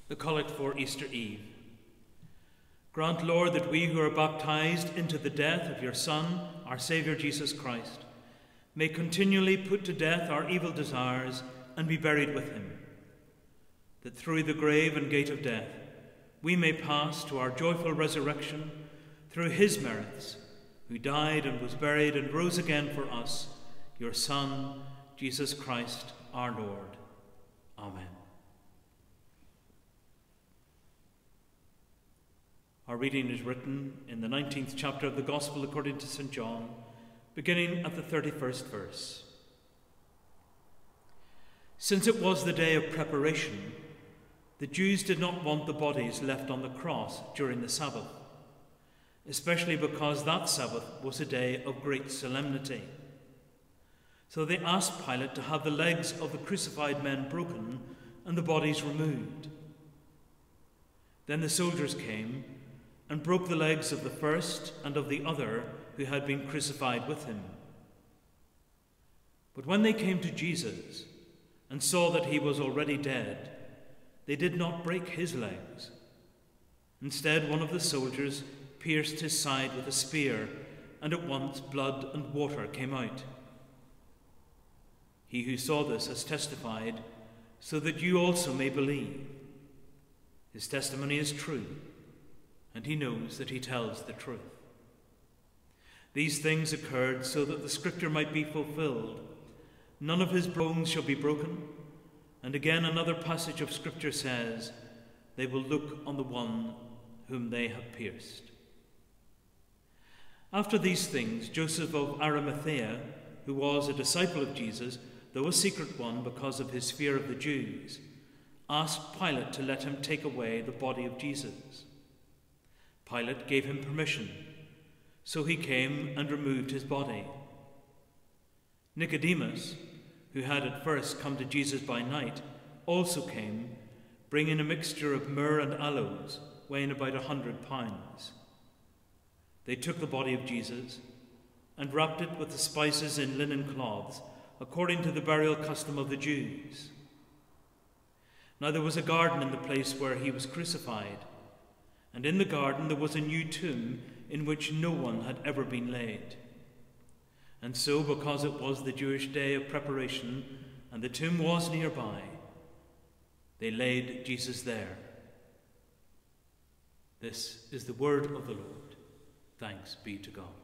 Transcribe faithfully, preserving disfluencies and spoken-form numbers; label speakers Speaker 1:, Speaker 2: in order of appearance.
Speaker 1: The Collect for Easter Eve. Grant, Lord, that we who are baptized into the death of your Son, our Saviour Jesus Christ, may continually put to death our evil desires and be buried with him, that through the grave and gate of death we may pass to our joyful resurrection through his merits, who died and was buried and rose again for us, your Son, Jesus Christ, our Lord. Amen. Our reading is written in the nineteenth chapter of the Gospel according to Saint John, beginning at the thirty-first verse. Since it was the day of preparation, the Jews did not want the bodies left on the cross during the Sabbath, especially because that Sabbath was a day of great solemnity. So they asked Pilate to have the legs of the crucified men broken and the bodies removed. Then the soldiers came and broke the legs of the first and of the other who had been crucified with him. But when they came to Jesus and saw that he was already dead, they did not break his legs. Instead, one of the soldiers pierced his side with a spear, and at once blood and water came out. He who saw this has testified, so that you also may believe. His testimony is true, and he knows that he tells the truth. These things occurred so that the scripture might be fulfilled. None of his bones shall be broken. And again another passage of scripture says, they will look on the one whom they have pierced. After these things, Joseph of Arimathea, who was a disciple of Jesus, though a secret one because of his fear of the Jews, asked Pilate to let him take away the body of Jesus. Pilate gave him permission, so he came and removed his body. Nicodemus, who had at first come to Jesus by night, also came, bringing a mixture of myrrh and aloes, weighing about a hundred pounds. They took the body of Jesus and wrapped it with the spices in linen cloths, according to the burial custom of the Jews. Now there was a garden in the place where he was crucified, and in the garden there was a new tomb in which no one had ever been laid. And so, because it was the Jewish day of preparation and the tomb was nearby, they laid Jesus there. This is the word of the Lord. Thanks be to God.